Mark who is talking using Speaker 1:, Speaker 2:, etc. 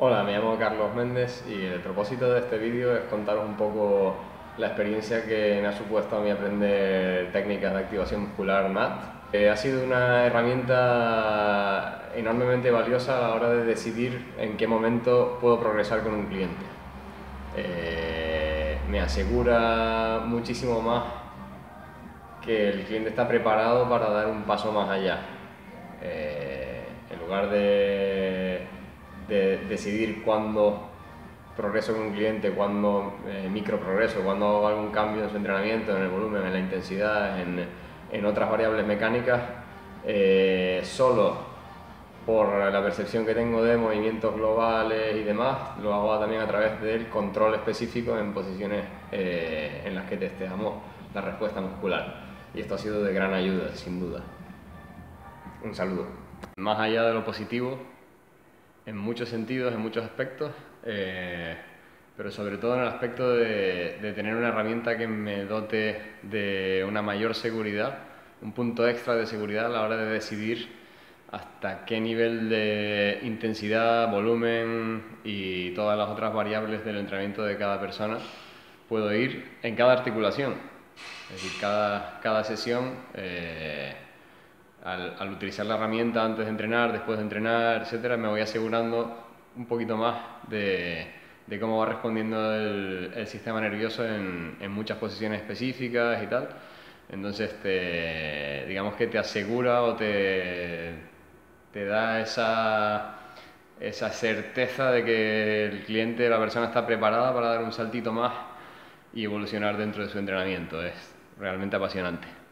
Speaker 1: Hola, me llamo Carlos Méndez y el propósito de este vídeo es contaros un poco la experiencia que me ha supuesto a mí aprender técnicas de activación muscular MAT. Ha sido una herramienta enormemente valiosa a la hora de decidir en qué momento puedo progresar con un cliente. Me asegura muchísimo más que el cliente está preparado para dar un paso más allá. En lugar de decidir cuándo progreso con un cliente, cuándo micro progreso, cuándo hago algún cambio en su entrenamiento, en el volumen, en la intensidad, en otras variables mecánicas, solo por la percepción que tengo de movimientos globales y demás, lo hago también a través del control específico en posiciones en las que testeamos la respuesta muscular. Y esto ha sido de gran ayuda, sin duda. Un saludo. Más allá de lo positivo, en muchos sentidos, en muchos aspectos, pero sobre todo en el aspecto de tener una herramienta que me dote de una mayor seguridad, un punto extra de seguridad a la hora de decidir hasta qué nivel de intensidad, volumen y todas las otras variables del entrenamiento de cada persona puedo ir en cada articulación. Es decir, cada sesión, al utilizar la herramienta antes de entrenar, después de entrenar, etcétera, me voy asegurando un poquito más de cómo va respondiendo el sistema nervioso en muchas posiciones específicas y tal. Entonces, digamos que te asegura o te da esa certeza de que el cliente, la persona está preparada para dar un saltito más y evolucionar dentro de su entrenamiento. Es realmente apasionante.